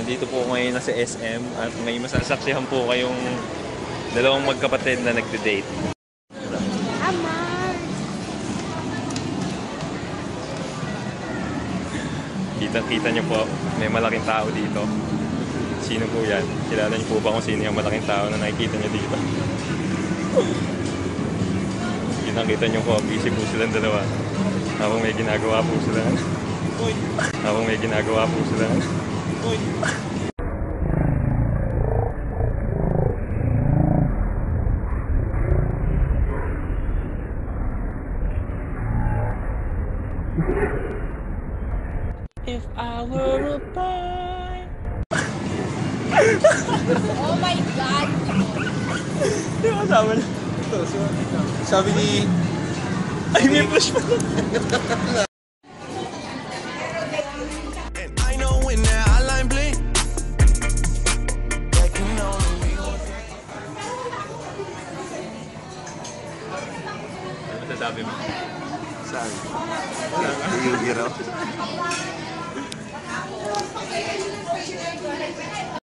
Nandito po ngayon na sa SM at may masasaksihan po kayong dalawang magkapatid na nagde-date. Kitang-kita nyo po, may malaking tao dito. Sino po yan? Kilala nyo po ba kung sino yung malaking tao na nakikita nyo dito? Kitang-kita nyo po, busy po silang dalawa. Habang may ginagawa po sila. Habang may ginagawa po sila. If I were a boy. Oh my God! Di ba sabi na? Sabi ni... Ay, may push pa. Ano masasabi mo? Saan? Yung hero.